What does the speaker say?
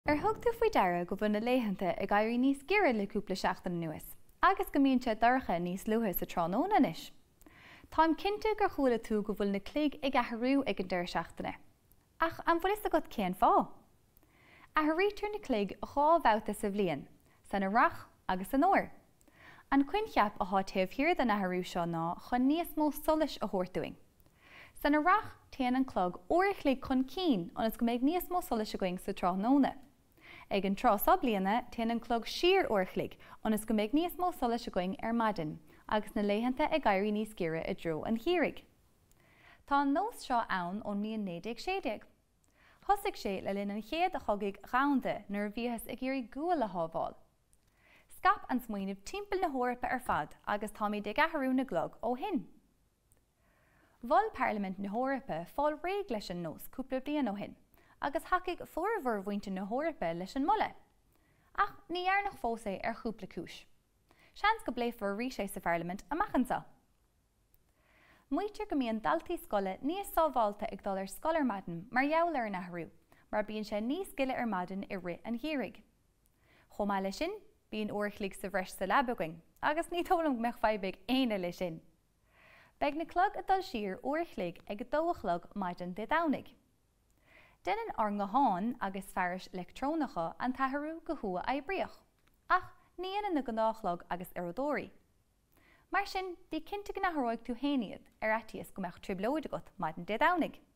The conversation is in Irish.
Thugtú faoi deara go bhfuil na laethanta ag éirí níos giorra le cúpla seachtain anuas, agus go mbíonn sé dorcha níos luatha sa tráthnóna anois. Táim cinnte gur chuala tú go bhfuil na clog ag Athrú ag an deir seachtaine. Ach an bhfuil is agat céan fá. Athrítear na clog dhá bhabhta sa bhliain, san rach agus an óir. An cuin cheap a táibh hir den Athrú seo ná chun níos mó solas a thuirtuing. San rach téann an clog uirichlaigh chun cín anas go mbeidh níos mó solas a going sa tráthnóna. Ag an trásá bliana téann an clog siar uirichlaigh anas go mbeidh níos mó solas a going ar maidin, agus na laethanta ag éirí níos giorra i dtreo an chiairigh. Tá an nós seo ann ón Míníonn Aisling. Thosaigh sé le linn an chéad a chogaigh rannda nuair bhíothas ag éirí gúil a thábháil. Scap an smaoinemh timpeall na hórapa ar fad agus tá míid ag Athrú na glog ó hin. Bhfuil Parliament na hórapa fáil réig leis an nós cúpla bliain ó hin, agus thacaigh formhór bhainte na hórapa leis an mulle. Ach ní dhearnach fós é ar chúpla cis. Seans go bléifear rí sé sa Parliament amachchansa. Muintir go mbíonn daltaí scoile níos sábháilta ag dul ar scoil ar maidin mar gheall ar an Athrú, mar bíonn sé níos gile ar maidin i rith an chiairigh. Chomh maith lei sin, bíonn uirichlaigh sa bhreis sa leabaing, agus ní tólam go mbeadh faibh aine lei sin. Beidh na clog a dul siar uirichlaigh ag dóchlog maidin de dhamhnaigh. Déanann ar ngháin agus fearis electrónacha an Athrú go thua éibriach, ach níanann na gnáchlog agus aradóirí. Mar sin, bhí cinnte go nathróidh tú héiniad ar atíos go mbeadh triblóid agat maidin de dhamhnaigh.